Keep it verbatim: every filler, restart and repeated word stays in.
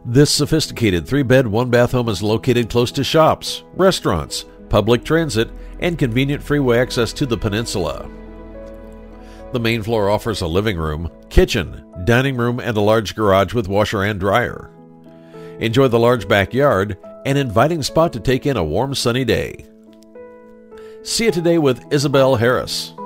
This sophisticated three-bed, one-bath home is located close to shops, restaurants, public transit, and convenient freeway access to the peninsula. The main floor offers a living room, kitchen, dining room, and a large garage with washer and dryer. Enjoy the large backyard, an inviting spot to take in a warm sunny day. See it today with Isabel Harris.